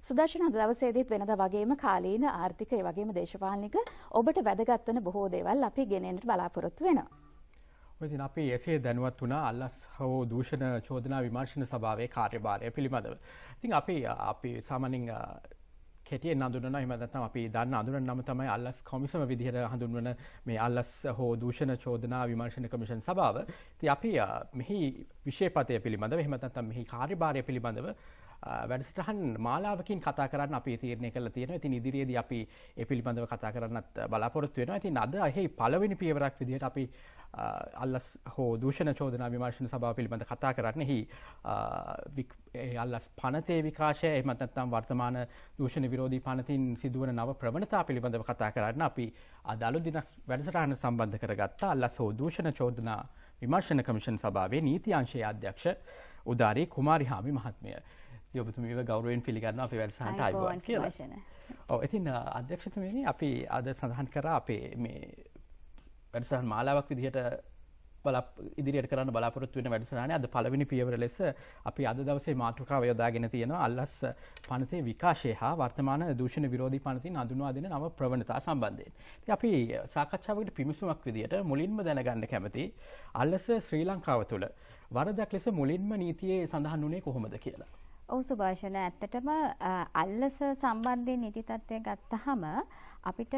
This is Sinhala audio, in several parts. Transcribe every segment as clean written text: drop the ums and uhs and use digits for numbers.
සුදර්ශන අද දවසේදීත් වෙනදා වගේම කාලීන ආර්ථික ඒ වගේම දේශපාලනික ඔබට වැදගත් වෙන බොහෝ දේවල් අපි ගෙනෙන්නට බලාපොරොත්තු වෙනවා. ඔය දින අපි එසේ දැනුවත් වුණා අල්ලස් හෝ දූෂණ චෝදනා විමර්ශන සභාවේ කාර්යභාරය පිළිබඳව. ඉතින් අපි සාමාන්‍යයෙන් කෙටියෙන් හඳුන්වනවා. එහෙම නැත්නම් අපි දන්න අඳුරන නම තමයි අල්ලස් කොමිසම විදිහට හඳුන්වන මේ අල්ලස් හෝ දූෂණ චෝදනා විමර්ශන කමිෂන් සභාව. ඉතින් අපි මෙහි විෂයපතය පිළිබඳව එහෙම නැත්නම් මෙහි කාර්යභාරය පිළිබඳව වැඩසටහන් මාලාවකින් කතා කරන්න අපි තීරණය කළා තියෙනවා. ඉතින් ඉදිරියේදී අපි ඒ පිළිබඳව කතා කරන්නත් බලාපොරොත්තු වෙනවා. ඉතින් අද එහි පළවෙනි පියවරක් විදිහට අපි අල්ලස් හෝ දූෂණ චෝදනා විමර්ශන සභාව පිළිබඳ කතා කරන්නේ. අල්ලස් පනතේ විකාශය එහෙම නැත්නම් වර්තමාන දූෂණ විරෝධී පනතින් සිදුවන නව ප්‍රවණතා පිළිබඳව කතා කරන්න අපි අද අලුත් දින වැඩසටහන සම්බන්ධ කරගත්ත අල්ලස් හෝ දූෂණ චෝදනා විමර්ශන කමිෂන් සභාවේ නීති අංශයේ අධ්‍යක්ෂ උදාරි කුමාරිහාමි මහත්මිය. ඔබතුමීව ගෞරවයෙන් පිළිගන්නවා අපේ වැඩසටහනට ආයුබෝවන් කියලා. ඔව් ඉතින් අධ්‍යක්ෂතුමනි අපි අද සඳහන් කරා අපේ මේ වැඩසටහන් මාලාවක් විදිහට ඉදිරියට කරන්න බලාපොරොත්තු වෙන වැඩසටහනේ අද පළවෙනි පියවර ලෙස අපි අද දවසේ මාතෘකාව යොදාගෙන තියෙනවා අල්ලස් පනතේ විකාශය හා වර්තමාන දූෂණ විරෝධී පනතින් හඳුන්වා දෙන නව ප්‍රවණතා සම්බන්ධයෙන්. ඉතින් අපි සාකච්ඡාවකට පිවිසුමක් විදිහට මුලින්ම දැනගන්න කැමති අල්ලස් ශ්‍රී ලංකාව තුළ වරදක් ලෙස මුලින්ම නීතියේ සඳහන් වුණේ කොහොමද කියලා. ඔව් සුභාෂණ, ඇත්තටම අල්ලස සම්බන්ධයෙන් නීති තත්ත්වය ගත්තහම අපිට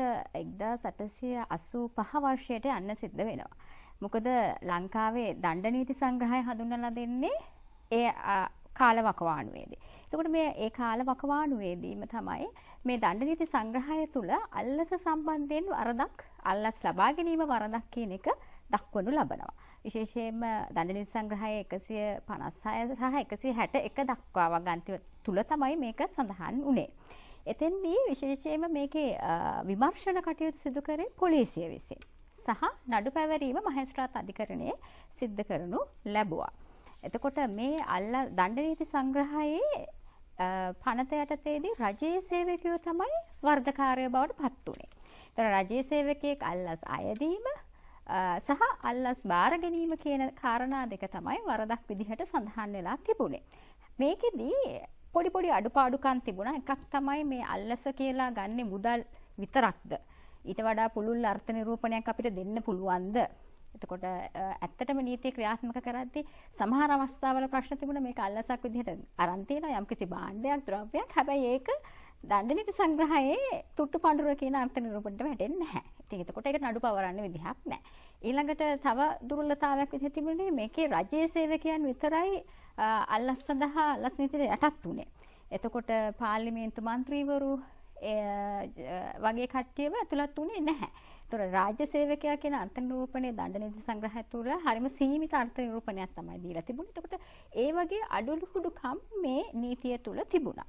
1885 වර්ෂයට යන්න සිද්ධ වෙනවා. මොකද ලංකාවේ දණ්ඩ නීති සංග්‍රහය හඳුන්වලා දෙන්නේ ඒ කාලවකවානුවේදී. එතකොට මේ කාලවකවානුවේදීම තමයි මේ දණ්ඩ නීති සංග්‍රහය තුල අල්ලස සම්බන්ධයෙන් වරදක් අල්ලස් ලබා ගැනීම වරදක් කියන එක දක්වනු ලබනවා. විශේෂයෙන්ම දණ්ඩ නීති සංග්‍රහය 156 සහ 161 දක්වා වගන්ති තුල තමයි මේක සඳහන් වුණේ. එතෙන්දී විශේෂයෙන්ම මේකේ විමර්ශන කටයුතු සිදු කරේ පොලිසිය විසින්. සහ නඩු පැවරීම මහේස්ත්‍රාත් අධිකරණයේ සිද්ධ කරනු ලැබුවා. එතකොට මේ දණ්ඩ නීති සංග්‍රහයේ පනත යටතේදී රජයේ සේවකයෝ තමයි වර්ධකාරයෝ බවට පත් වුණේ. ඒතර රජයේ සේවකයෙක් අල්ලස් අයදීම සහ අල්ලස් බාර ගැනීම කියන කාරණා දෙක තමයි වරදක් විදිහට සඳහන් වෙලා තිබුණේ. මේකෙදී පොඩි අඩුපාඩුකම් තිබුණා. එකක් තමයි මේ අල්ලස කියලා ගන්නෙ මුදල් විතරක්ද? ඊට වඩා පුළුල් අර්ථ නිරූපණයක් අපිට දෙන්න පුළුවන්ද? එතකොට ඇත්තටම නීතිය ක්‍රියාත්මක කරද්දී සමහර අවස්ථාවල ප්‍රශ්න තිබුණා මේක අල්ලසක් විදිහට අරන් තියෙනවා යම්කිසි භාණ්ඩයක් ද්‍රව්‍යයක්. හැබැයි ඒක දණ්ඩ නීති සංග්‍රහයේ තුට්ටු පඬුර කියන අර්ථ නිරූපණයට වැටෙන්නේ නැහැ. ඉතින් එතකොට ඒකට නඩු පවරන්න විදිහක් නැහැ. ඊළඟට තව දුර්වලතාවයක් විදිහට තිබුණේ මේකේ රජයේ සේවකයන් විතරයි අල්ලස් සඳහා අල්ලස් නීතියට යටත් වුණේ. එතකොට පාර්ලිමේන්තු මන්ත්‍රීවරු වගේ කට්ටියව ඇතුළත් වුණේ නැහැ. ඒතර රාජ්‍ය සේවකයා කියන අර්ථ නිරූපණයේ දණ්ඩ නීති සංග්‍රහය තුළ හරිම සීමිත අර්ථ නිරූපණයක් තමයි දීලා තිබුණේ. එතකොට ඒ වගේ අඩලුහුඩුකම් මේ නීතිය තුළ තිබුණා.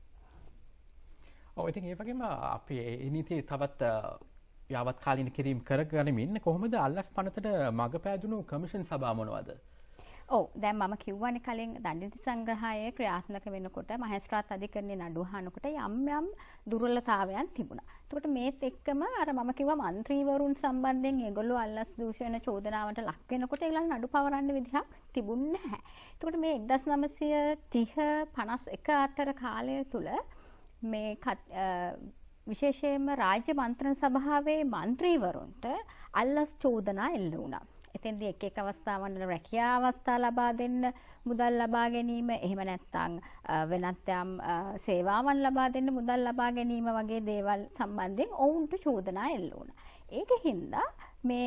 ඔව් ඉතින් ඒ වගේම අපි මේ නීතිය තවත් යාවත් කාලීන කිරීම කරගනිමින් කොහොමද අල්ලස් පනතට මඟ පෑදුණු කමිෂන් සභා මොනවද? ඔව් දැන් මම කිව්වනේ කලින් දණ්ඩ නීති සංග්‍රහයේ ක්‍රියාත්මක වෙනකොට මහේස්ත්‍රාත් අධිකරණයේ නඩු අහනකොට යම් දුර්වලතාවයන් තිබුණා. එතකොට මේත් එක්කම අර මම කිව්වා මන්ත්‍රීවරුන් සම්බන්ධයෙන් ඒගොල්ලෝ අල්ලස් දූෂණ චෝදනාවට ලක් වෙනකොට ඒගොල්ලන් නඩු පවරන්න විදිහක් තිබුණේ නැහැ. එතකොට මේ 1930-51 අතර කාලය තුල මේ විශේෂයෙන්ම රාජ්‍ය මන්ත්‍රණ සභාවේ මන්ත්‍රීවරුන්ට අල්ලස් චෝදනා එල්ල වුණා. එතෙන්දී එක අවස්ථාවන් වල රැකියා අවස්ථා ලබා දෙන්න මුදල් ලබා ගැනීම, එහෙම නැත්නම් වෙනත් යම් සේවාවන් ලබා දෙන්න මුදල් ලබා ගැනීම වගේ දේවල් සම්බන්ධයෙන් ඔවුන්ට චෝදනා එල්ල වුණා. ඒකින්ද මේ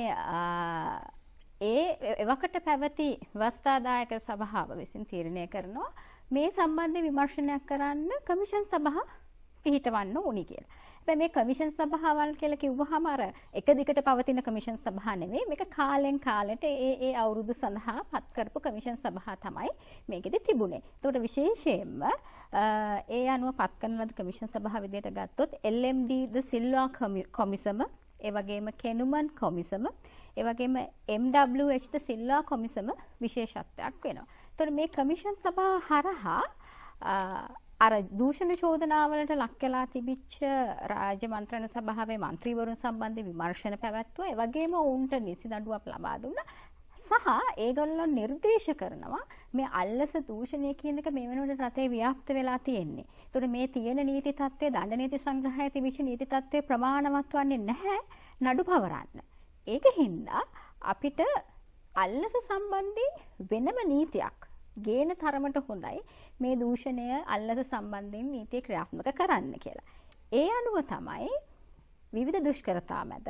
එවකට පැවති ව්‍යවස්ථාදායක සභාව විසින් තීරණය කරනවා මේ සම්බන්ධ විමර්ශනයක් කරන්න කමිෂන් සභාව පිහිටවන්න ඕනි කියලා. හැබැයි මේ කමිෂන් සභාවල් කියලා කිව්වහම අර එක දිගට පවතින කමිෂන් සභා නෙවෙයි. මේක කාලෙන් කාලෙට ඒ අවුරුදු සඳහා පත් කරපු කමිෂන් සභා තමයි මේකෙදි තිබුණේ. ඒකට විශේෂයෙන්ම ඒ අනුව පත් කරන ලද කමිෂන් සභාව විදිහට ගත්තොත් LMD ද සිල්වා කොමිසම, ඒ වගේම කෙනුමන් කොමිසම, ඒ වගේම MWH ද සිල්වා කොමිසම විශේෂත්වයක් වෙනවා. ඒතර මේ කමිෂන් සභා හරහා අර දූෂණ චෝදනාවලට ලක් වෙලා තිබිච්ච රාජ්‍ය මන්ත්‍රණ සභාවේ මන්ත්‍රීවරුන් සම්බන්ධ විමර්ශන පැවැත්වුවා. ඒ වගේම ඔවුන්ට නිසි නඩුවක් ලබා දුන්නා. සහ ඒගොල්ලෝ නිර්දේශ කරනවා මේ අල්ලස දූෂණය කියන එක මේ වෙනකොට රටේ ව්‍යාප්ත වෙලා තියෙන්නේ. ඒතකොට මේ තියෙන නීති තත්ත්වය දණ්ඩ නීති සංග්‍රහයේ තිබිච්ච නීති තත්ත්වය ප්‍රමාණවත් වන්නේ නැහැ නඩු පවරන්න. ඒක හින්දා අපිට අල්ලස සම්බන්ධයෙන් වෙනම නීතියක් ගේන තරමට හොඳයි මේ දූෂණය අල්ලස සම්බන්ධයෙන් නීතිය ක්‍රියාත්මක කරන්න කියලා. ඒ අනුව තමයි විවිධ දුෂ්කරතා මැද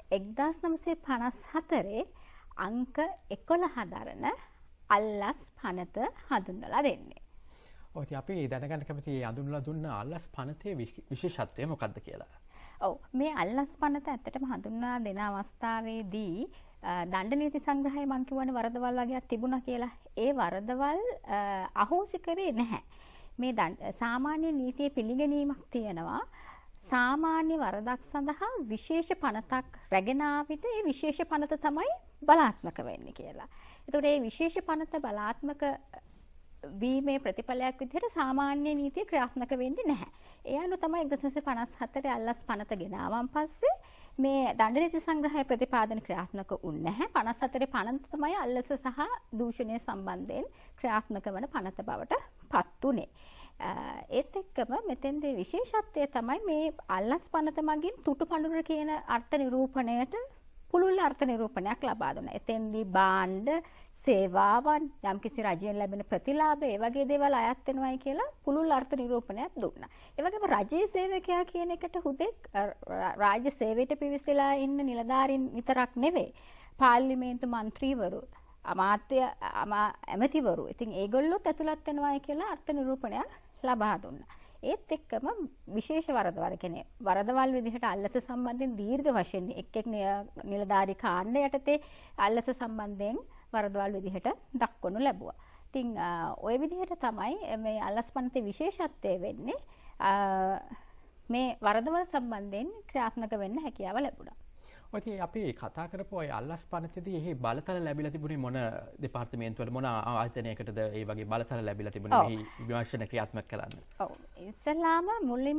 1954 අංක 11 දරන අල්ලස් පනත හඳුන්වලා දෙන්නේ. ඔය අපි දැනගන්න කැමති හඳුන්වලා දුන්න අල්ලස් පනතේ විශේෂත්වය මොකක්ද කියලා. ඔව් මේ අල්ලස් පනත ඇත්තටම හඳුන්වා දෙන අවස්ථාවේදී දණ්ඩ නීති සංග්‍රහයේ මං කියවනේ වරදවල් වගේක් තිබුණා කියලා. ඒ වරදවල් අහෝසි කරේ නැහැ. මේ සාමාන්‍ය නීතියේ පිළිගැනීමක් තියෙනවා. සාමාන්‍ය වරදක් සඳහා විශේෂ පනතක් රැගෙන ආවිට ඒ විශේෂ පනත තමයි බලාත්මක වෙන්නේ කියලා. ඒතකොට මේ විශේෂ පනත බලාත්මක වීමේ ප්‍රතිඵලයක් විදිහට සාමාන්‍ය නීතිය ක්‍රියාත්මක වෙන්නේ නැහැ. ඒ අනුව තමයි 1954 අල්ලස් පනත ගෙනාවන් පස්සේ මේ දණ්ඩ නීති සංග්‍රහය ප්‍රතිපාදන ක්‍රියාත්මක වුන්නේ නැහැ. 54 පනත තමයි අල්ලස සහ දූෂණය සම්බන්ධයෙන් ක්‍රියාත්මක වන පනත බවට පත් උනේ. ඒත් එක්කම මෙතෙන්දී විශේෂත්වය තමයි මේ අල්ලස් පනත මගින් තුටු පඳුර කියන අර්ථ නිරූපණයට පුළුල් අර්ථ නිරූපණයක් ලබා දුන්නා. එතෙන්දී භාණ්ඩ සේවාවන් යම්කිසි රජයෙන් ලැබෙන ප්‍රතිලාභ ඒ වගේ දේවල් අයත් වෙනවයි කියලා පුළුල් අර්ථ නිරූපණයක් දුන්නා. ඒ වගේම රජයේ සේවකයා කියන එකට හුදෙක් රාජ්‍ය සේවයට පිවිසලා ඉන්න නිලධාරීන් විතරක් නෙවෙයි. පාර්ලිමේන්තු මන්ත්‍රීවරු, අමාත්‍ය ඇමතිවරු. ඉතින් ඒගොල්ලොත් ඇතුළත් වෙනවයි කියලා අර්ථ නිරූපණයක් ලබා දුන්නා. ඒත් එක්කම විශේෂ වරදවල් කියන්නේ වරදවල් විදිහට අල්ලස සම්බන්ධයෙන් දීර්ඝ වශයෙන් එක් නිලධාරී කාණ්ඩ යටතේ අල්ලස සම්බන්ධයෙන් වරදවල් විදිහට දක්වනු ලැබුවා. ඉතින් ওই විදිහට තමයි මේ අල්ලස් පනතේ විශේෂත්වය වෙන්නේ. මේ වරදවල් සම්බන්ධයෙන් ක්‍රියාත්මක වෙන්න හැකියාව ලැබුණා. ඔය අපි කතා කරපු ඔය අල්ලස් පනතේදී එහි බලතල ලැබිලා තිබුණේ මොන දෙපාර්තමේන්තුවල මොන ආයතනයකටද ඒ වගේ බලතල ලැබිලා තිබුණේ මේ විමර්ශන ක්‍රියාත්මක කරන්න? ඔව්. ඉස්සලාම මුලින්ම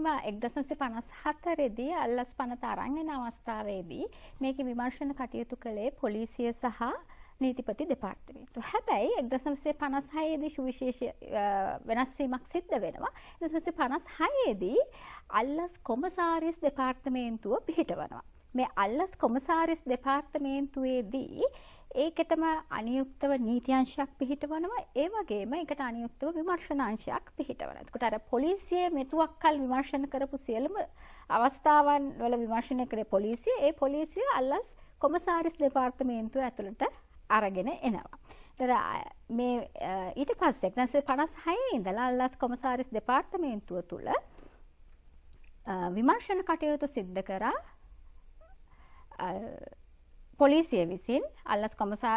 1954 දී අල්ලස් පනත අරන් එන අවස්ථාවේදී මේකේ විමර්ශන කටයුතු කළේ පොලිසිය සහ නීතිපති දෙපාර්තමේන්තුව. හැබැයි 1956 දී සුවිශේෂ වෙනස් වීමක් සිද්ධ වෙනවා. 1956 දී අල්ලස් කොමසාරිස් දෙපාර්තමේන්තුව පිහිටවනවා. මේ අල්ලස් කොමසාරිස් දෙපාර්තමේන්තුවේදී ඒකටම අනියුක්තව නීති අංශයක් පිහිටවනවා. ඒ වගේම ඒකට අනියුක්තව විමර්ශන අංශයක් පිහිටවනවා. එතකොට අර පොලිසිය මෙතුවක්කල් විමර්ශන කරපු සියලුම අවස්ථාවන් වල විමර්ශනය කරේ පොලිසිය. ඒ පොලිසිය අල්ලස් කොමසාරිස් දෙපාර්තමේන්තුව ඇතුළට අරගෙන එනවා. මේ ඊට පස්සේ 1956 ඉඳලා අල්ලස් කොමසාරිස් දෙපාර්තමේන්තුව තුල විමර්ශන කටයුතු සිද්ධ කරා පොලිසිය විසින් අල්ලස්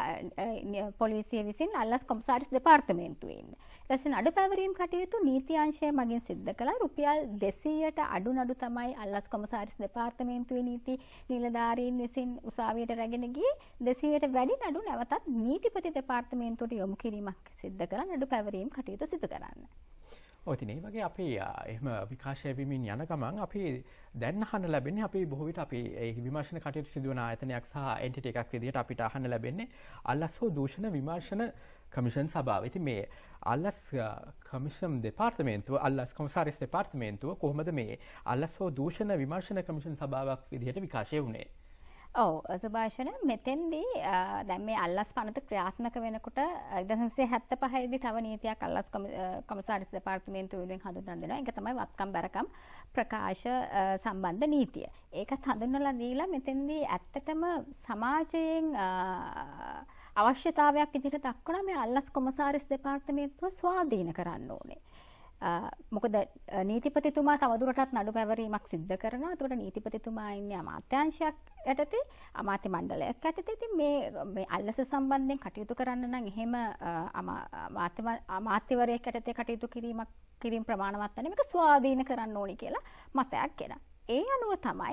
කොමසාරිස් දෙපාර්තමේන්තුවේ ඉන්න. ඊට පස්සේ නඩු පැවරීම් කටයුතු නීති අංශය මගින් සිද්ධ කළා. රුපියල් 200ට අඩු නඩු තමයි අල්ලස් කොමසාරිස් දෙපාර්තමේන්තුවේ නීති නිලධාරීන් විසින් උසාවියට රැගෙන ගියේ. 200ට වැඩි නඩු නැවතත් නීතිපති දෙපාර්තමේන්තුවට යොමු කිරීමක් සිද්ධ කළා නඩු පැවරීම් කටයුතු සිදු කරන්න. ඔය ඉතින් ඒ වගේ අපි එහෙම විකාශය වෙමින් යන ගමන් අපි දැන් අහන්න ලැබෙන්නේ අපි බොහෝ විට අපි ඒ විමර්ශන කටයුතු සිදුවන ආයතනයක් සහ එන්ටිටි එකක් විදිහට අපිට අහන්න ලැබෙන්නේ අල්ලස් හෝ දූෂණ විමර්ශන කමිෂන් සභාව. ඉතින් මේ අල්ලස් කමිෂන් දෙපාර්තමේන්තුව අල්ලස් කොමසාරිස් දෙපාර්තමේන්තුව කොහොමද මේ අල්ලස් හෝ දූෂණ විමර්ශන කමිෂන් සභාවක් විදිහට විකාශය වුණේ? ඔව් සුභාෂණ මෙතෙන්දී දැන් මේ අල්ලස් පනත ක්‍රියාත්මක වෙනකොට 1975 දී තව නීතියක් අල්ලස් කොමසාරිස් දෙපාර්තමේන්තුවෙන් හඳුන්වලා දෙනවා. ඒක තමයි වත්කම් බැරකම් ප්‍රකාශ සම්බන්ධ නීතිය. ඒකත් හඳුන්වලා දීලා මෙතෙන්දී ඇත්තටම සමාජයෙන් අවශ්‍යතාවයක් විදිහට දක්වනවා මේ අල්ලස් කොමසාරිස් දෙපාර්තමේන්තුව ස්වාධීන කරන්න ඕනේ. මොකද නීතිපතිතුමා තවදුරටත් නඩු පැවරීමක් සිද්ධ කරනවා. ඒකට නීතිපතිතුමා ඉන්නේ අමාත්‍යාංශයක් යටතේ, අමාත්‍ය මණ්ඩලයක් යටතේ. ඉතින් මේ අල්ලස සම්බන්ධයෙන් කටයුතු කරන්න නම් එහෙම අමාත්‍යවරයෙක් යටතේ කටයුතු කිරීම ප්‍රමාණවත් නැහැ. මේක ස්වාධීන කරන්න ඕනි කියලා මතයක් ගෙනා. ඒ අනුව තමයි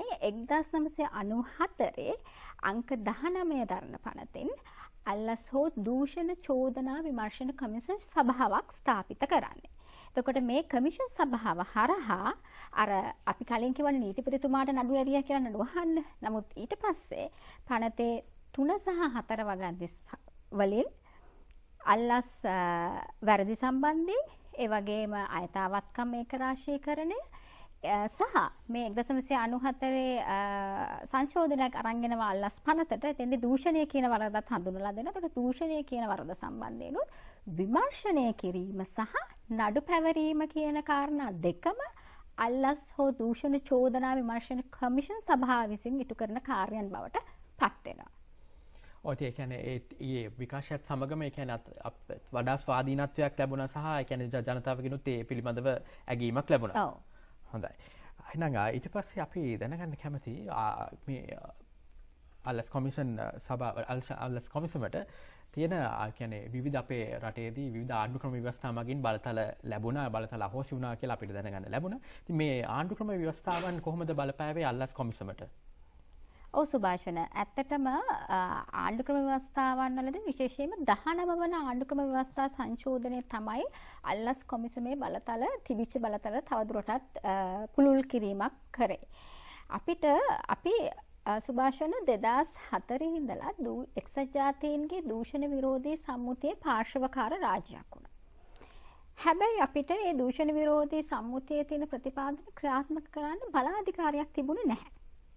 1994 අංක 19 දරන පනතෙන් අල්ලස් හෝ දූෂණ චෝදනා විමර්ශන කමිෂන් සභාවක් ස්ථාපිත කරන්නේ. එතකොට මේ කමිෂන් සභාව හරහා අර අපි කලින් කියවන නීතිපතිතුමාට නඩු ඇරියා කියලා නඩු අහන්න. නමුත් ඊට පස්සේ පනතේ 3 සහ 4 වගන්ති වලින් අල්ලස් වැරදි සම්බන්ධයෙන් ඒ වගේම අයථාවත්කම් ඒකරාශීකරණය සහ මේ 1994 සංශෝධනයක් අරන් එනවා අල්ලස් පනතට. එතෙන්දී දූෂණය කියන වරදත් හඳුන්වලා දෙනවා. ඒකට දූෂණය කියන වරද සම්බන්ධයෙන් විමර්ශනය කිරීම සහ නඩු පැවරීම කියන කාරණා දෙකම අල්ලස් හෝ දූෂණ චෝදනා විමර්ශන කමිෂන් සභාව විසින් ඉටු කරන කාර්යයන් බවට පත් වෙනවා. ඒ කියන්නේ ඒ විකාශයත් සමගම ඒ කියන්නේ වඩා ස්වාධීනත්වයක් ලැබුණා සහ ඒ කියන්නේ ජනතාවගෙනුත් ඒ පිළිබඳව ඇගීමක් ලැබුණා. ඔව්. හොඳයි. එහෙනම් ඊට පස්සේ අපි දැනගන්න කැමති මේ අල්ලස් කොමිෂන් සභාව අල්ලස් කොමිසමට තියෙන කියන්නේ විවිධ අපේ රටේදී විවිධ ආණ්ඩු ක්‍රම ව්‍යවස්ථා මගින් බලතල ලැබුණා බලතල අහෝසි වුණා කියලා අපිට දැනගන්න ලැබුණා. ඉතින් මේ ආණ්ඩු ක්‍රම ව්‍යවස්ථාවන් කොහොමද බලපෑවේ අල්ලස් කොමිසමට? ඔව් සුභාෂණ, ඇත්තටම ආණ්ඩු ක්‍රම ව්‍යවස්ථාවන් වලදී විශේෂයෙන්ම 19 වන ආණ්ඩු ක්‍රම ව්‍යවස්ථා සංශෝධනය තමයි අල්ලස් කොමිසමේ බලතල තිබිච්ච බලතල තවදුරටත් පුළුල් කිරීමක් කරේ. අපි සුභාෂණ 2004 ඉඳලා එක්සත් ජාතීන්ගේ දූෂණ විරෝධී සම්මුතියේ පාර්ශවකාර රාජ්‍යයක් වුණා. හැබැයි අපිට මේ දූෂණ විරෝධී සම්මුතියේ තියෙන ප්‍රතිපාදන ක්‍රියාත්මක කරන්න බලාධිකාරියක් තිබුණේ නැහැ.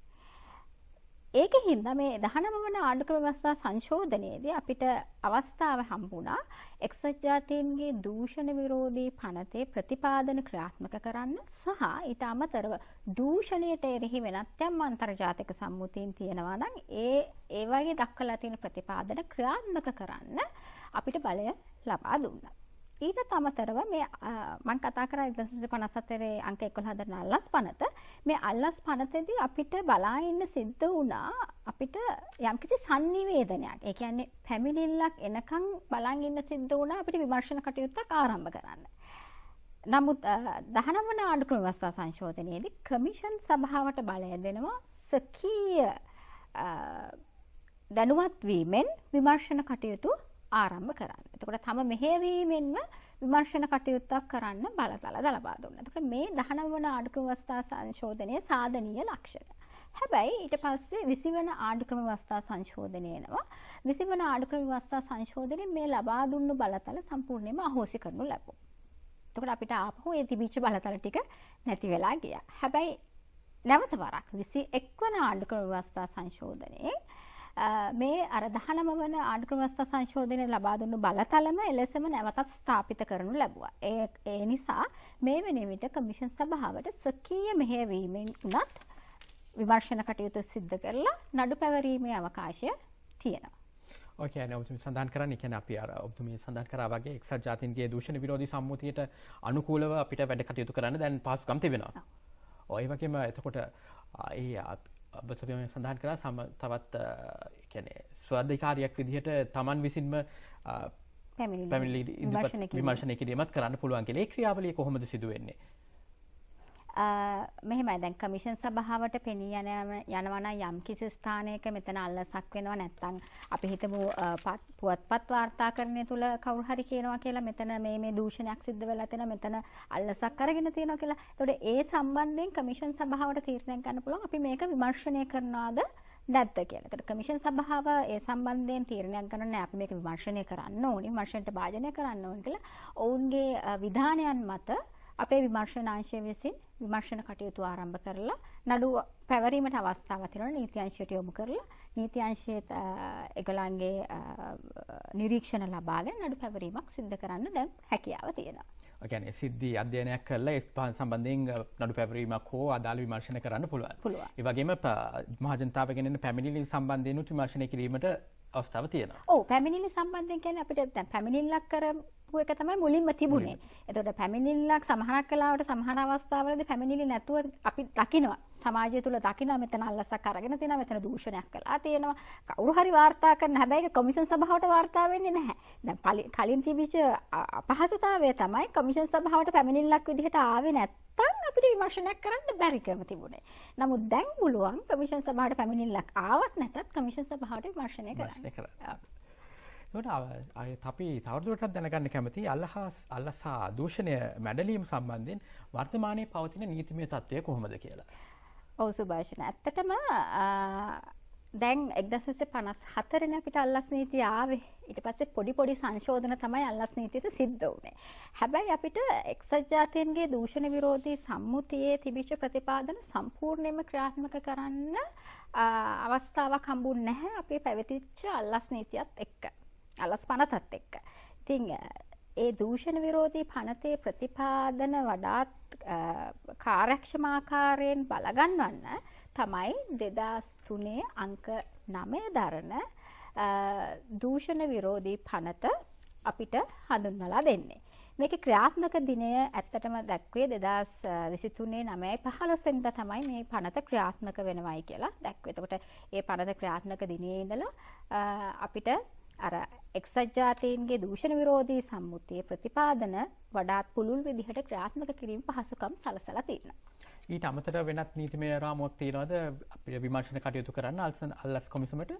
ඒකින්ද මේ 19 වන ආණ්ඩු ක්‍රම ව්‍යවස්ථා සංශෝධනයේදී අපිට අවස්ථාව හම්බුණා එක්සත් ජාතීන්ගේ දූෂණ විරෝධී පනතේ ප්‍රතිපාදන ක්‍රියාත්මක කරන්න සහ ඊට අමතරව දූෂණයට එරෙහි වෙනත් යම් අන්තර්ජාතික සම්මුතීන් තියෙනවා නම් ඒ වගේ දක්වලා තියෙන ප්‍රතිපාදන ක්‍රියාත්මක කරන්න අපිට බලය ලබා දුන්නා. ඊට අමතරව මේ මම කතා කරා 1954 අංක 11 දරන අල්ලස් පනත. මේ අල්ලස් පනතේදී අපිට බලා ඉන්න සිද්ධ වුණා අපිට යම්කිසි sannivedanayak. ඒ කියන්නේ පැමිණිල්ලක් එනකන් බලන් ඉන්න සිද්ධ වුණා අපිට විමර්ශන කටයුත්තක් ආරම්භ කරන්න. නමුත් 19 වන ආණ්ඩු ක්‍රම ව්‍යවස්ථා සංශෝධනයේදී කමිෂන් සභාවට බලය දෙනවා සකීය දැනුවත් වීමෙන් විමර්ශන කටයුතු ආරම්භ කරන්න. එතකොට තම මෙහෙයවීමෙන්ම විමර්ශන කටයුත්තක් කරන්න බලතල ලබා දුන්නා. එතකොට මේ 19 වන ආණ්ඩු ක්‍රම ව්‍යවස්ථා සංශෝධනයේ සාධනීය ලක්ෂණ. හැබැයි ඊට පස්සේ 20 වන ආණ්ඩු ක්‍රම ව්‍යවස්ථා සංශෝධනය එනවා. 20 වන ආණ්ඩු ක්‍රම ව්‍යවස්ථා සංශෝධනයේ මේ ලබා දුන්නු බලතල සම්පූර්ණයෙන්ම අහෝසි කරනු ලැබුවා. එතකොට අපිට ආපහු ඒ තිබිච්ච බලතල ටික නැති වෙලා ගියා. හැබැයි නැවත වරක් 21 වන ආණ්ඩු ක්‍රම ව්‍යවස්ථා සංශෝධනයේ මේ අර 19 වන ආණ්ඩු ක්‍රම ව්‍යවස්ථා සංශෝධනයේ ලබා දුන්නු බලතලම එලෙසම නැවතත් ස්ථාපිත කරනු ලැබුවා. ඒ නිසා මේ වෙන විට කමිෂන් සභාවට සක්‍රීය මෙහෙයවීමෙන් උනත් විමර්ශන කටයුතු සිද්ධ කරලා නඩු පැවරීමේ අවකාශය තියෙනවා. ඔය කියන්නේ ඔබතුමී සඳහන් කරන්නේ කියන්නේ අපි අර ඔබතුමී සඳහන් කරා වගේ එක්සත් ජාතීන්ගේ දූෂණ විරෝධී සම්මුතියට අනුකූලව අපිට වැඩ කටයුතු කරන්න දැන් පහසුකම් තිබෙනවා. ඔය වගේම එතකොට ඔබතුමී සඳහන් කරා තවත් කියන්නේ ස්වාධිකාරියක් විදිහට Taman විසින්ම පැමිණිලි විමර්ශනය කිරීමත් කරන්න පුළුවන් කියලා. ඒ ක්‍රියාවලිය කොහොමද සිදු වෙන්නේ? මෙහෙමයි දැන් කමිෂන් සභාවට පෙනී යනවා නම් යම් කිසි ස්ථානයක මෙතන අල්ලසක් වෙනවා නැත්නම් අපි හිතමු පුවත්පත් වාර්තාකරණය තුල කවුරු හරි කියනවා කියලා මෙතන මේ දූෂණයක් සිද්ධ වෙලා තියෙනවා මෙතන අල්ලසක් අරගෙන තියෙනවා කියලා. ඒතකොට ඒ සම්බන්ධයෙන් කමිෂන් සභාවට තීරණයක් ගන්න පුළුවන් අපි මේක විමර්ශනය කරනවාද නැද්ද කියලා. ඒකට කමිෂන් සභාව ඒ සම්බන්ධයෙන් තීරණයක් ගන්න නැහැ අපි මේක විමර්ශනය කරන්න ඕනේ විමර්ශනයට භාජනය කරන්න ඕනේ කියලා. ඔවුන්ගේ විධානයන් මත අපේ විමර්ශනාංශය විසින් විමර්ශන කටයුතු ආරම්භ කරලා නඩු පැවරීමට අවස්ථාවක් තියෙනවා නීති අංශයට යොමු කරලා නීති අංශයේ ඒගොල්ලන්ගේ නිරීක්ෂණ ලබාගෙන නඩු පැවරීමක් සිදු කරන්න දැන් හැකියාව තියෙනවා. ඒ කියන්නේ සිද්ධි අධ්‍යයනයක් කරලා ඒ සම්බන්ධයෙන් නඩු පැවරීමක් හෝ අදාළ විමර්ශන කරන්න පුළුවන්. ඒ වගේම මහ ජනතාවගෙන් එන පැමිණිලි සම්බන්ධයෙන් විමර්ශනය කිරීමට අවස්ථාව තියෙනවා. ඔව් පැමිණිලි සම්බන්ධයෙන් කියන්නේ අපිට දැන් පැමිණිල්ලක් කරපු එක තමයි මුලින්ම තිබුණේ. එතකොට පැමිණිල්ලක් සමහරක් කලාවට සමහර අවස්ථාවලදී පැමිණිලි නැතුව අපි දකිනවා. සමාජය තුල දකිනවා මෙතන අල්ලසක් අරගෙන තියෙනවා මෙතන දූෂණයක් කළා තියෙනවා. කවුරු හරි වාර්තා කරන හැබැයි ඒක කොමිෂන් සභාවට වාර්තා වෙන්නේ නැහැ. දැන් කලින් තිබිච්ච අපහසුතාවය තමයි කොමිෂන් සභාවට පැමිණිල්ලක් විදිහට ආවේ නැත්තම් අපිට විමර්ශනයක් කරන්න බැරිකම තිබුණේ. නමුත් දැන් පුළුවන් කොමිෂන් සභාවට පැමිණිල්ලක් ආවත් නැතත් කොමිෂන් සභාවට විමර්ශනය කරන්න. ඒකට අපි තවදුරටත් දැනගන්න කැමති අල්ලස් හා දූෂණය මැඩලීම් සම්බන්ධයෙන් වර්තමානයේ පවතින නීතිමය තත්ත්වය කොහොමද කියලා. ඔව් සුභාෂණ ඇත්තටම දැන් 1954 අපිට අල්ලස් නීතිය ආවේ. ඊට පස්සේ පොඩි පොඩි සංශෝධන තමයි අල්ලස් නීතියට සිද්ධ වුනේ. හැබැයි අපිට එක්සත් ජාතීන්ගේ දූෂණ විරෝධී සම්මුතියේ තිබිච්ච ප්‍රතිපාදන සම්පූර්ණයෙන්ම ක්‍රියාත්මක කරන්න අවස්ථාවක් හම්බුනේ නැහැ අපේ පැවතිච්ච අල්ලස් නීතියත් එක්ක. අල්ලස් පනතත් එක්ක. ඉතින් ඒ දූෂණ විරෝධී පනතේ ප්‍රතිපාදන වඩාත් කාර්යක්ෂම ආකාරයෙන් බලගන්වන්න තමයි 2003 අංක 9 දරන දූෂණ විරෝධී පනත අපිට හඳුන්වලා දෙන්නේ. මේකේ ක්‍රියාත්මක දිනය ඇත්තටම දැක්වේ 2023 9/15 වෙනිදා තමයි මේ පනත ක්‍රියාත්මක වෙනවයි කියලා දැක්වේ. එතකොට මේ පනත ක්‍රියාත්මක දිනේ ඉඳලා අපිට අර එක්සත් ජාතීන්ගේ දූෂණ විරෝධී සම්මුතියේ ප්‍රතිපාදන වඩාත් පුළුල් විදිහට ක්‍රියාත්මක කිරීම පහසුකම් සලසලා තියෙනවා. ඊට අමතරව වෙනත් නීතිමය රාමුවක් තියෙනවද අපිට විමර්ශන කටයුතු කරන්න අල්ලස් කොමිසමට?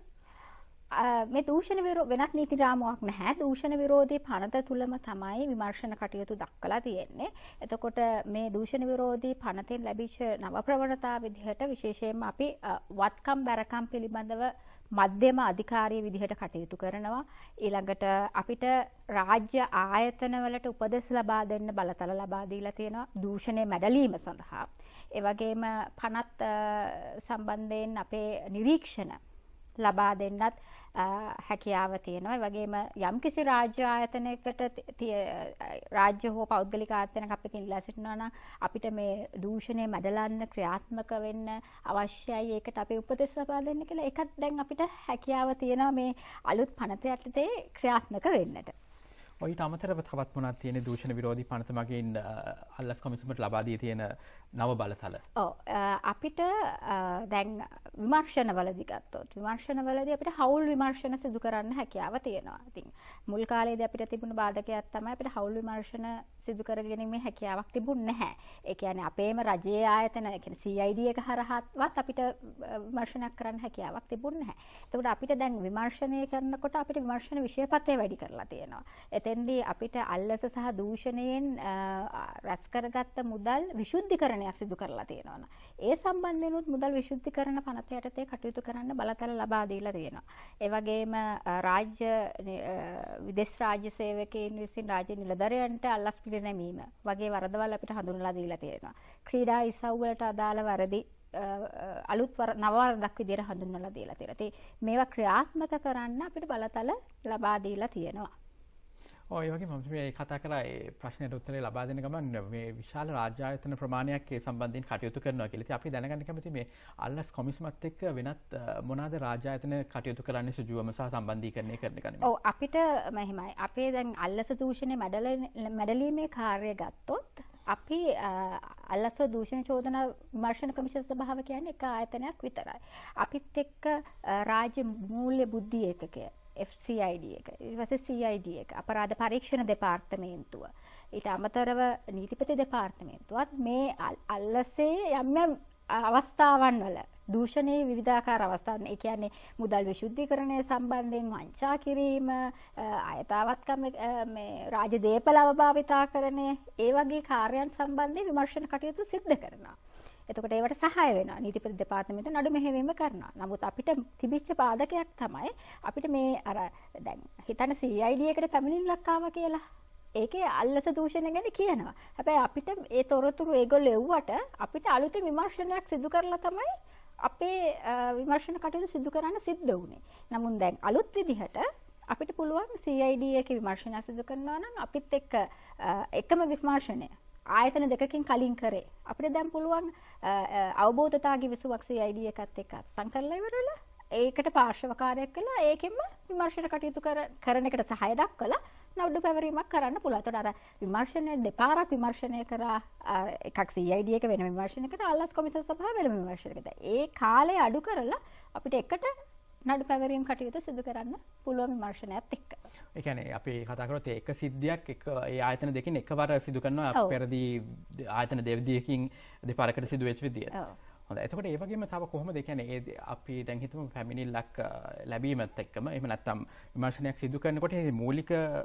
මේ දූෂණ වෙනත් නීති රාමුවක් නැහැ. දූෂණ විරෝධී පනත තුලම තමයි විමර්ශන කටයුතු දක්වලා තියෙන්නේ. එතකොට මේ දූෂණ විරෝධී පනතෙන් ලැබිච්ච නව ප්‍රවණතා විදිහට විශේෂයෙන්ම අපි වත්කම් බැරකම් පිළිබඳව මධ්‍යම අධිකාරිය විදිහට කටයුතු කරනවා. ඊළඟට අපිට රාජ්‍ය ආයතන වලට උපදෙස් ලබා දෙන්න බලතල ලබා දීලා තියෙනවා දූෂණය මැඩලීම සඳහා. ඒ වගේම පනත් සම්බන්ධයෙන් අපේ නිරීක්ෂණ ලබා දෙන්නත් හැකියාව තියෙනවා. ඒ වගේම යම්කිසි රාජ්‍ය ආයතනයකට රාජ්‍ය හෝ පෞද්ගලික ආයතනයක අපි ඉල්ලා සිටිනවා නම් අපිට මේ දූෂණය මැඩලන්න ක්‍රියාත්මක වෙන්න අවශ්‍යයි. ඒකට අපි උපදෙස් ලබා දෙන්න කියලා. ඒකත් දැන් අපිට හැකියාව තියෙනවා මේ අලුත් පනත යටතේ ක්‍රියාත්මක වෙන්නට. ඔයිට අමතරව තවත් මොනවද තියෙන්නේ දූෂණ විරෝධී පනත මගින් අල්ලස් කොමිසමට ලබා දී තියෙන නව බලතල? අපිට දැන් විමර්ශනවලදී ගත්තොත් විමර්ශනවලදී අපිට හවුල් විමර්ශන සිදු කරන්න හැකියාව තියෙනවා. ඉතින් මුල් කාලේදී අපිට තිබුණු බාධකයක් තමයි අපිට හවුල් විමර්ශන සිදු කරගැනීමේ හැකියාවක් තිබුණ නැහැ. ඒ කියන්නේ අපේම රජයේ ආයතන, ඒ කියන්නේ CID එක හරහාවත් අපිට විමර්ශනයක් කරන්න හැකියාවක් තිබුණ නැහැ. එතකොට අපිට දැන් විමර්ශනය කරනකොට අපිට විමර්ශන විෂයපත්‍රය වැඩි කරලා තියෙනවා. එතෙන්දී අපිට අල්ලස සහ දූෂණයෙන් රැස් කරගත්ත මුදල් විශුද්ධිකරණයක් සිදු කරලා තියෙනවා. ඒ සම්බන්ධයෙන්ුත් මුදල් විශුද්ධිකරණ පනත යටතේ කටයුතු කරන්න බලතල ලබා දීලා තියෙනවා. ඒ වගේම රාජ්‍ය විදේශ රාජ්‍ය සේවකයන් විසින් රාජ්‍ය නිලධරයන්ට අල්ලස් පිළිනැමීම වගේ වරදවල් අපිට හඳුන්වලා දීලා තියෙනවා. ක්‍රීඩා ඉසව් වලට අදාළ වැරදි අලුත් නව වරදක් විදිහට හඳුන්වලා දීලා තියෙනවා. ඉතින් මේවා ක්‍රියාත්මක කරන්න අපිට බලතල ලබා දීලා තියෙනවා. ඔය වගේ මම මේ කතා කරා ඒ ප්‍රශ්නයට උත්තරේ ලබා දෙන්න ගමන් මේ විශාල රාජ්‍ය ආයතන ප්‍රමාණයක් ඒ සම්බන්ධයෙන් කටයුතු කරනවා කියලා. ඉතින් අපි දැනගන්න කැමති මේ අල්ලස් කොමිසමත් එක්ක වෙනත් මොනවාද රාජ්‍ය ආයතන කටයුතු කරන්නේ සුජුවම සහ සම්බන්ධීකරණය කරන එක නෙමෙයි. ඔව් අපිට මෙහිමයි. අපේ දැන් අල්ලස දූෂණය මැඩලීමේ කාර්යය ගත්තොත් අපි අල්ලස දූෂණ චෝදනා විමර්ශන කමිෂන් සභාව කියන්නේ එක ආයතනයක් විතරයි. අපිත් එක්ක රාජ්‍ය මූල්‍ය බුද්ධි ඒකකය FCID එක, ඊට පස්සේ CID එක, අපරාධ පරීක්ෂණ දෙපාර්තමේන්තුව, ඊට අමතරව නීතිපති දෙපාර්තමේන්තුවත් මේ අල්ලසේ යම් යම් අවස්ථාවන් වල දූෂණයේ විවිධාකාර අවස්ථාවන්, ඒ කියන්නේ මුදල් විශුද්ධීකරණය සම්බන්ධයෙන් වංචා කිරීම, අයථාවත්කම් මේ රාජ්‍ය දේපල අවභාවිතාකරණය, ඒ වගේ කාර්යයන් සම්බන්ධයෙන් විමර්ශන කටයුතු සිදු කරනවා. එතකොට ඒවට සහාය වෙනවා. නීතිපති දෙපාර්තමේන්තුව නඩු මෙහෙයවීම කරනවා. නමුත් අපිට තිබිච්ච බාධකයක් තමයි අපිට මේ අර දැන් හිතන්න CID එකට පැමිණිල්ලක් ආවා කියලා. ඒකේ අල්ලස දූෂණ ගැන කියනවා. හැබැයි අපිට ඒ තොරතුරු ඒගොල්ලෝ එව්වට අපිට අලුතෙන් විමර්ශනයක් සිදු කරලා තමයි අපේ විමර්ශන කටයුතු සිදු කරන්න සිද්ධ වුණේ. නමුත් දැන් අලුත් විදිහට අපිට පුළුවන් CID එකේ විමර්ශනයක් සිදු කරනවා නම් අපිත් එක්ක එකම විමර්ශනය ආයතන දෙකකින් කලින් කරේ. අපිට දැන් පුළුවන් අවබෝධතා කිවිසුවක් CID එකත් එක්ක සංකල්ප ඉවරලා ඒකට පාර්ශවකාරයක් කළා ඒකෙන්ම විමර්ශන කටයුතු කරන එකට සහාය දක්වලා නඩු පැවරීමක් කරන්න පුළුවන්. ඒතකොට අර විමර්ශනයේ දෙපාරක් විමර්ශනය කරා එකක් CID එක වෙන විමර්ශනයකට අල්ලස් කොමිසම් සභාව වෙන විමර්ශනයකට. ඒ කාලය අඩු කරලා අපිට එකට නඩු පැවරීම් කටයුතු සිදු කරන්න පුළුවන් විමර්ශනයත් එක්ක. ඒ කියන්නේ අපි කතා කරොත් ඒක සිද්ධියක් ඒ ආයතන දෙකෙන් එකවර සිදු කරනවා පෙරදී ආයතන දෙවිදියකින් දෙපාරකට සිදු වෙච්ච විදියට. හොඳයි. එතකොට ඒ වගේම තව කොහොමද ඒ කියන්නේ අපි දැන් හිතමු පැමිණිල්ලක් ලැබීමත් එක්කම එහෙම නැත්නම් විමර්ශනයක් සිදු කරනකොට මේ මූලික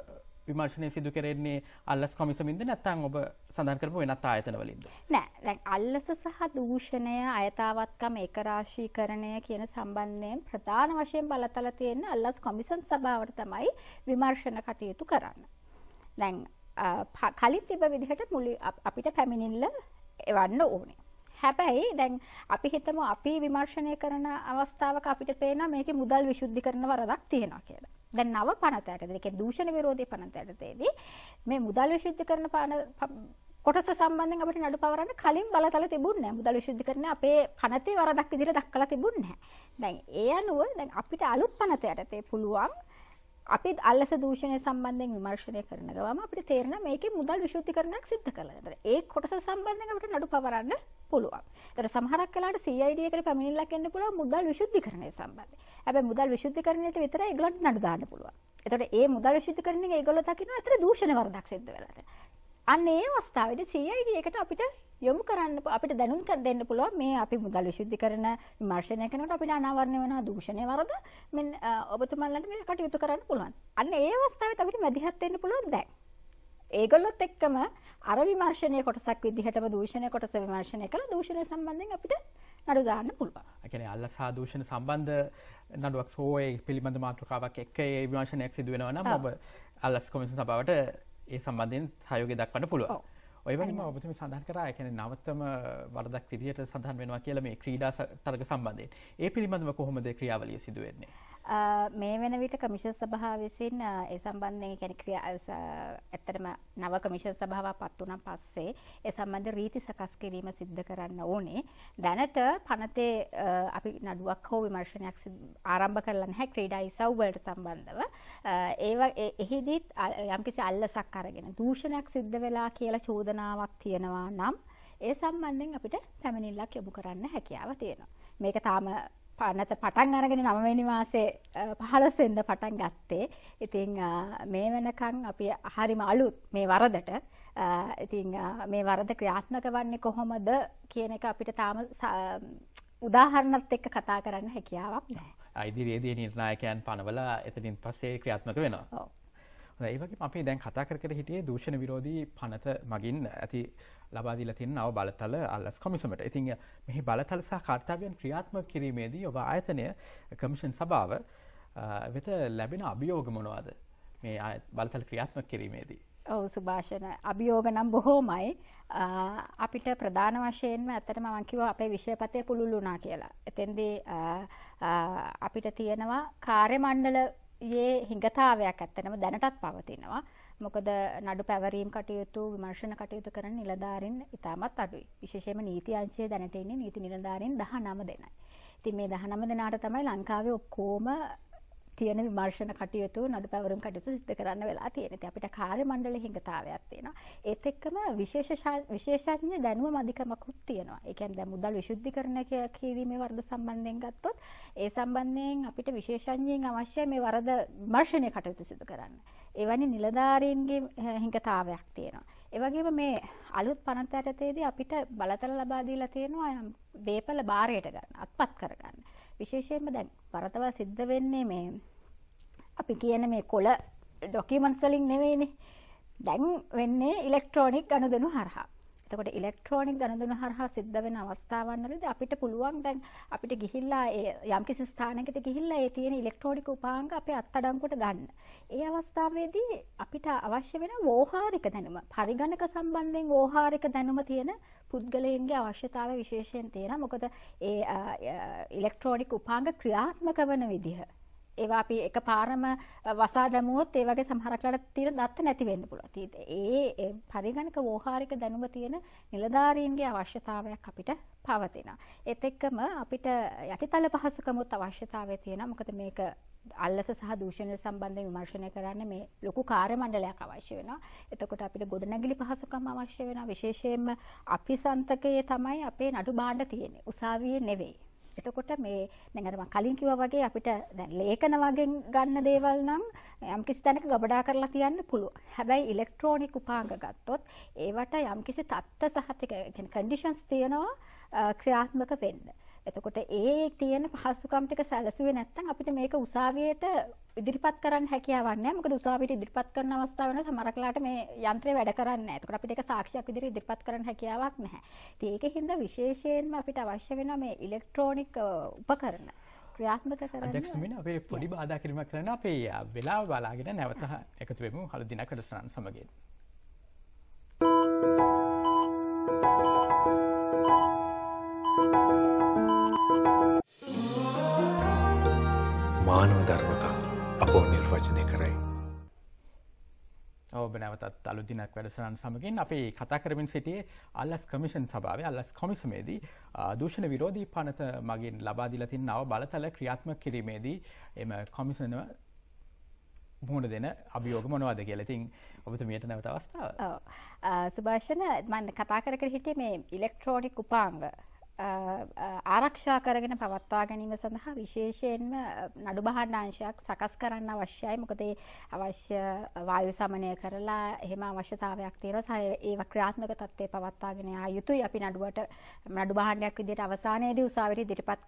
විමර්ශනය සිදු කරන්නේ අල්ලස් කොමිසමින්ද නැත්නම් ඔබ සඳහන් කරපු වෙනත් ආයතන වලින්ද? නෑ දැන් අල්ලස සහ දූෂණය අයථාවත්කම ඒකරාශීකරණය කියන සම්බන්ධයෙන් ප්‍රධාන වශයෙන් බලතල තියෙන අල්ලස් කොමිසම් සභාවට තමයි විමර්ශන කටයුතු කරන්න. දැන් කලින් තිබ්බ විදිහට අපිට පැමිණිල්ල එවන්න ඕනේ. හැබැයි දැන් අපි හිතමු අපි විමර්ශනය කරන අවස්ථාවක අපිට පේනවා මේකේ මුදල් විශුද්ධිකරණ වරදක් තියෙනවා කියලා. දැන් නව පනත යටතේ කියන්නේ දූෂණ විරෝධී පනත යටතේදී මේ මුදල් විශුද්ධිකරණ කොටස සම්බන්ධයෙන් අපිට නඩු පවරන්න කලින් බලතල තිබුණේ නැහැ. මුදල් විශුද්ධිකරණය අපේ පනතේ වරදක් විදිහට දක්වලා තිබුණේ නැහැ. දැන් ඒ අනුව දැන් අපිට අලුත් පනත යටතේ පුළුවන් අපි අල්ලස දූෂණය සම්බන්ධයෙන් විමර්ශනය කරන ගමන් අපිට තේරෙනවා මේකේ මුදල් විශුද්ධිකරණයක් සිද්ධ කළා. ඒතර ඒ කොටස සම්බන්ධයෙන් අපිට නඩු පවරන්න පුළුවන්. ඒතර සමහරක් වෙලාවට CID එකට පැමිණිල්ලක් එන්න පුළුවන් මුදල් විශුද්ධිකරණය සම්බන්ධයෙන්. හැබැයි මුදල් විශුද්ධිකරණයට විතරයි ඒගොල්ලන්ට නඩු දාන්න පුළුවන්. ඒතකොට ඒ මුදල් විශුද්ධිකරණයෙන් ඒගොල්ලෝ දකිනවා අතර දූෂණ වරදක් සිද්ධ වෙලා. අන්න ඒ අවස්ථාවේදී CID එකට අපිට යොමු කරන්න අපිට දැනුම් දෙන්න පුළුවන් මේ අපි මුදල් විශුද්ධිකරණ විමර්ශනය කරනකොට අපිට අනාවරණය වෙන දූෂණය වරද මෙන්න ඔබතුමන්ලන්ට මේ කටයුතු කරන්න පුළුවන්. අන්න ඒ අවස්ථාවේ අපිට මැදිහත් වෙන්න පුළුවන් දැන්. ඒගොල්ලොත් එක්කම අර විමර්ශනයේ කොටසක් විදිහටම දූෂණය කොටස විමර්ශනය කළා දූෂණය සම්බන්ධයෙන් අපිට නඩු දාන්න පුළුවන්. ඒ කියන්නේ අල්ලස් හා දූෂණ සම්බන්ධ නඩුවක් සෝයේ පිළිබඳ මාතෘකාවක් එක්ක ඒ විමර්ශනයක් සිදු වෙනවා නම් ඔබ අල්ලස් කොමිසම සභාවට ඒ සම්බන්ධයෙන් සහයෝගය දක්වන්න පුළුවන්. ඔය වගේම ඔබතුමී සඳහන් කරා ඒ කියන්නේ නවතම වරදක් විදියට සඳහන් වෙනවා කියලා මේ ක්‍රීඩා තරග සම්බන්ධයෙන්. ඒ පිළිබඳව කොහොමද ක්‍රියාවලිය සිදු වෙන්නේ? මේ වෙන විට කමිෂන් සභාව විසින් ඒ සම්බන්ධයෙන් කියන්නේ ඇත්තටම නව කමිෂන් සභාවක් පත් වුණාන් පස්සේ ඒ සම්බන්ධ රීති සකස් කිරීම සිද්ධ කරන්න ඕනේ. දැනට පනතේ අපි නඩුවක් හෝ විමර්ශනයක් ආරම්භ කරලා නැහැ ක්‍රීඩා ඉසව් වලට සම්බන්ධව. එහිදීත් යම්කිසි අල්ලසක් අරගෙන දූෂණයක් සිද්ධ වෙලා කියලා චෝදනාවක් තියෙනවා නම් ඒ සම්බන්ධයෙන් අපිට පැමිණිල්ලක් යොමු කරන්න හැකියාව තියෙනවා. මේක තාම පනත පටන් අරගෙන 9 වෙනි මාසේ 15 වෙනිදා පටන් ගත්තේ. ඉතින් මේ වෙනකන් අපි හරිම අලුත් මේ වරදට. ඉතින් මේ වරද ක්‍රියාත්මක වන්නේ කොහොමද කියන එක අපිට තාම උදාහරණත් එක්ක කතා කරන්න හැකියාවක් නැහැ. ඉදිරියේදී නිර්ණායකයන් පනවලා එතනින් පස්සේ ක්‍රියාත්මක වෙනවා. ඔව්. හොඳයි ඒ වගේම අපි දැන් කතා කර හිටියේ දූෂණ විරෝධී පනත මගින් ඇති ලබා දීලා තියෙන නව බලතල අල්ලස් කොමිසමට. ඉතින් මෙහි බලතල සහ කාර්යයන් ක්‍රියාත්මක කිරීමේදී ඔබ ආයතනය කමිෂන් සභාව වෙත ලැබෙන අභියෝග මොනවාද? මේ බලතල ක්‍රියාත්මක කිරීමේදී. ඔව් සුභාෂණ අභියෝග නම් බොහෝමයි. අපිට ප්‍රධාන වශයෙන්ම ඇත්තටම මම කිව්වා අපේ විෂයපතේ පුළුල් වුණා කියලා. එතෙන්දී අපිට තියෙනවා කාර්ය මණ්ඩලයේ හිඟතාවයක් ඇත්තටම දැනටත් පවතිනවා. මොකද නඩු පැවරීම් කටයුතු විමර්ශන කටයුතු කරන නිලධාරීන් ඉතාමත් අඩුයි. විශේෂයෙන්ම නීති අංශයේ දැනට ඉන්නේ නීති නිලධාරීන් 19 දෙනයි. ඉතින් මේ 19 දෙනාට තමයි ලංකාවේ ඔක්කොම තියෙන විමර්ශන කටයුතු නඩු පැවරීම් කටයුතු සිදු කරන්න වෙලා තියෙන්නේ. ඉතින් අපිට කාර්ය මණ්ඩලයේ හිඟතාවයක් තියෙනවා. ඒත් එක්කම විශේෂඥ දැනුම අධිකමකුත් තියෙනවා. ඒ කියන්නේ දැන් මුදල් විශුද්ධිකරණය කිරීමේ වරද සම්බන්ධයෙන් ගත්තොත් ඒ සම්බන්ධයෙන් අපිට විශේෂඥයින් අවශ්‍යයි මේ වරද විමර්ශනය කටයුතු සිදු කරන්න. එවැනි නිලධාරීන්ගේ හිඟතාවයක් තියෙනවා. ඒ වගේම මේ අලුත් පනත යටතේදී අපිට බලතල ලබා දීලා තියෙනවා දේපල බාරයට ගන්න, අත්පත් කරගන්න. විශේෂයෙන්ම දැන් වරදවල් සිද්ධ වෙන්නේ මේ අපි කියන මේ කොළ ડોකියුමන්ට්ස් වලින් නෙවෙයිනේ. දැන් වෙන්නේ ඉලෙක්ට්‍රොනික ගනුදෙනු හරහා. එතකොට ඉලෙක්ට්‍රොනික ගනුදෙනු හරහා සිද්ධ වෙන අවස්ථාවන් වලදී අපිට පුළුවන් දැන් අපිට ගිහිල්ලා ඒ යම්කිසි ස්ථානයකට ගිහිල්ලා ඒ තියෙන ඉලෙක්ට්‍රොනික උපාංග අපේ අත්අඩංගුවට ගන්න. ඒ අවස්ථාවේදී අපිට අවශ්‍ය වෙන වෝහාරික දැනුම, පරිගණක සම්බන්ධයෙන් වෝහාරික දැනුම තියෙන පුද්ගලයන්ගේ අවශ්‍යතාවය විශේෂයෙන් තියෙනවා. මොකද ඒ ඉලෙක්ට්‍රොනික උපාංග ක්‍රියාත්මක වන විදිහ ඒවා අපි එකපාරම වසා දැමුවොත් ඒ වගේ සමහරක් වෙලාවට තියෙන දත්ත නැති වෙන්න පුළුවන්. ඒ පරිගණක වෝහාරික දැනුම තියෙන නිලධාරීන්ගේ අවශ්‍යතාවයක් අපිට පවතිනවා. ඒත් එක්කම අපිට යටිතල පහසුකමුත් අවශ්‍යතාවය තියෙනවා. මොකද මේක අල්ලස සහ දූෂණය සම්බන්ධයෙන් විමර්ශනය කරන්න මේ ලොකු කාර්ය මණ්ඩලයක් අවශ්‍ය වෙනවා. එතකොට අපිට ගොඩනැගිලි පහසුකම් අවශ්‍ය වෙනවා. විශේෂයෙන්ම අපි සන්තකයේ තමයි අපේ නඩු භාණ්ඩ තියෙන්නේ. උසාවියේ නෙවෙයි. එතකොට මේ දැන් අර මම කලින් කිව්වා වගේ අපිට දැන් ලේඛන වගේ ගන්න දේවල් නම් යම්කිසි තැනක ගබඩා කරලා තියන්න පුළුවන්. හැබැයි ඉලෙක්ට්‍රොනික උපාංග ගත්තොත් ඒවට යම්කිසි තත්ත්ව සහතික කියන්නේ කන්ඩිෂන්ස් තියෙනවා ක්‍රියාත්මක වෙන්න. එතකොට ඒ තියෙන පහසුකම් ටික සැලසුවේ නැත්නම් අපිට මේක උසාවියට ඉදිරිපත් කරන්න හැකියාවක් නැහැ. මොකද උසාවියට ඉදිරිපත් කරන අවස්ථාව වෙන සමහරක්ලාට මේ යන්ත්‍රය වැඩ කරන්නේ නැහැ. එතකොට අපිට ඒක සාක්ෂියක් විදිහට ඉදිරිපත් කරන්න හැකියාවක් නැහැ. ඉතින් ඒකෙන්ද විශේෂයෙන්ම අපිට අවශ්‍ය වෙනවා මේ ඉලෙක්ට්‍රොනික උපකරණ ක්‍රියාත්මක කරන්න. අධ්‍යක්ෂතුමිය අපි පොඩි බාධා කිරීමක් කරන්න අපේ වෙලාව බලාගෙන නැවත එකතු වෙමු හළු දිනක් වැඩසටහන සමගින්. මානව ධර්මතා අපෝ නිර්වචනය කරයි. ඔබ නැවතත් අලුත් දිනක් වැඩසටහන සමගින් අපි කතා කරමින් සිටියේ අල්ලස් කමිෂන් සභාවේ අල්ලස් කොමිසමේදී දූෂණ විරෝධී පනත මගින් ලබා දීලා තියෙන නව බලතල ක්‍රියාත්මක කිරීමේදී එම කොමිසම මුහුණ දෙන අභියෝග මොනවද කියලා. ඉතින් ඔබතුමියට නැවත අවස්ථාව. ඔව්. සුභාෂණ මම කතා කර හිටියේ මේ ඉලෙක්ට්‍රොනික උපාංග ආරක්ෂා කරගෙන පවත්වා ගැනීම සඳහා විශේෂයෙන්ම නඩු භාණ්ඩාංශයක් සකස් කරන්න අවශ්‍යයි. මොකද ඒ අවශ්‍ය වායු සමනය කරලා එහෙම අවශ්‍යතාවයක් තියෙනවා. ඒව ක්‍රියාත්මක තත්ත්වයේ පවත්වාගෙන යා යුතුයි. අපි නඩු භාණ්ඩයක් විදිහට අවසානයේදී උසාවියට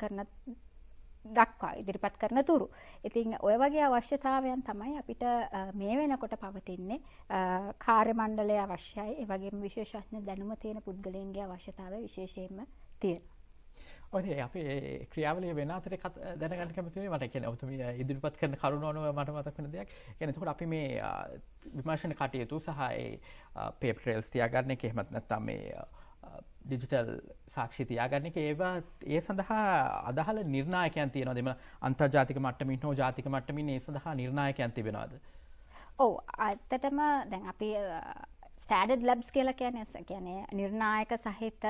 ඉදිරිපත් කරන තුරු. ඉතින් ඔය වගේ අවශ්‍යතාවයන් තමයි අපිට මේ වෙනකොට පවතින්නේ. කාර්ය මණ්ඩලය අවශ්‍යයි. ඒ වගේම විශේෂඥ දැනුම තියෙන පුද්ගලයන්ගේ අවශ්‍යතාවය විශේෂයෙන්ම තියෙනවා. ඔය අපි ක්‍රියාවලිය වෙන අතරේ දැනගන්න කැමතිනේ මට කියන්නේ ඔබතුමිය ඉදිරිපත් කරන කරුණ ඕනම මට මතක් වෙන දෙයක්. කියන්නේ එතකොට අපි මේ විමර්ශන කටයුතු සහ ඒ පේපර් ට්‍රේල්ස් තියාගන්න එක එහෙමත් නැත්නම් මේ ඩිජිටල් සාක්ෂි තියාගන්න එක ඒ සඳහා අදාළ නිර්ණායකයන් තියෙනවද? එම අන්තර්ජාතික මට්ටමින් හෝ ජාතික මට්ටමින් ඒ සඳහා නිර්ණායකයන් තිබෙනවද? ඔව් ඇත්තටම දැන් අපි ස්ටෑන්ඩඩ් ලැබ්ස් කියලා කියන්නේ නිර්ණායක සහිත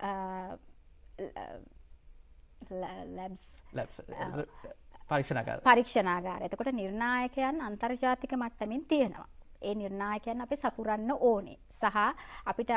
ලැබ්ස් පරීක්ෂණාගාර. එතකොට නිර්ණායකයන් අන්තර්ජාතික මට්ටමින් තියෙනවා. ඒ නිර්ණායකයන් අපි සපුරන්න ඕනේ. සහ අපිට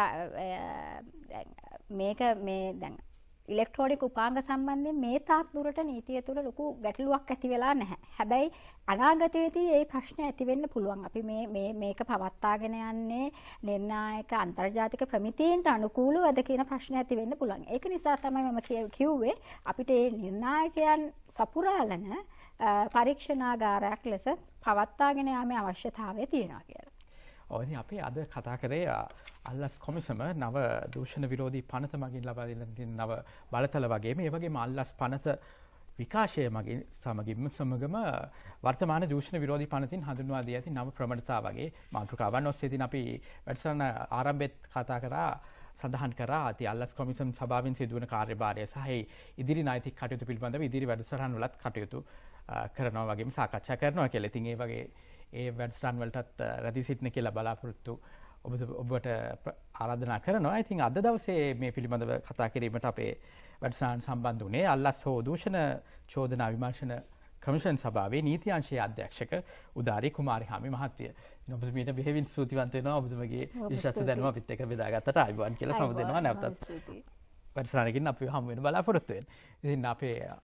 මේක මේ දැන් ඉලෙක්ට්‍රොනික උපාංග සම්බන්ධයෙන් මේ තාක් දුරට නීතිය තුළ ලොකු ගැටලුවක් ඇති වෙලා නැහැ. හැබැයි අනාගතයේදී මේ ප්‍රශ්න ඇති වෙන්න පුළුවන්. අපි මේක පවත්වාගෙන යන්නේ නිර්ණායක අන්තර්ජාතික ප්‍රමිතීන්ට අනුකූලවද කියන ප්‍රශ්න ඇති වෙන්න පුළුවන්. ඒක නිසා තමයි මම කිව්වේ අපිට මේ නිර්ණායකයන් සපුරාලන පරීක්ෂණාගාරයක් ලෙස පවත්වාගෙන යාමේ අවශ්‍යතාවය තියෙනවා කියලා. ඔව් අපි අද කතා කරේ අල්ලස් කොමිසම නව දූෂණ විරෝධී පනත මගින් ලබා දෙන නව බලතල වගේම ඒ වගේම අල්ලස් පනත විකාශය මගින් සමගම වර්තමාන දූෂණ විරෝධී පනතින් හඳුන්වා දී ඇති නව ප්‍රවණතා වගේ මාතෘකාවන් ඔස්සේදී අපි වැඩසටහන ආරම්භෙත් කතා කරා සඳහන් කරා අති අල්ලස් කොමිසම් සභාවෙන් සිදුවන කාර්යභාරය සහ ඉදිරි නෛතික කටයුතු පිළිබඳව ඉදිරි වැඩසටහන් වලත් කටයුතු කරනවා වගේම සාකච්ඡා කරනවා කියලා. ඉතින් ඒ වගේ ඒ වැඩසටහන් වලටත් රැඳී සිටින කියලා බලාපොරොත්තු ඔබට ආරාධනා කරනවා. ඉතින් අද දවසේ මේ පිළිබඳව කතා කිරීමට අපේ වැඩසටහන සම්බන්ධ වුණේ අල්ලස් හෝ දූෂණ චෝදනා විමර්ශන කමිෂන් සභාවේ නීති අංශයේ අධ්‍යක්ෂක උදාරි කුමාරිහාමි මහත්මිය. ඔබතුමීට බෙහෙවින් ස්තුතිවන්ත වෙනවා. ඔබතුමගේ විශේෂ දැනුම අපිත් එක්ක බෙදාගත්තට ආයිබෝන් කියලා සමුදෙනවා නැවතත්. වැඩසටහනකින් අපි හමු වෙන බලාපොරොත්තු වෙන්නේ. ඉතින් අපේ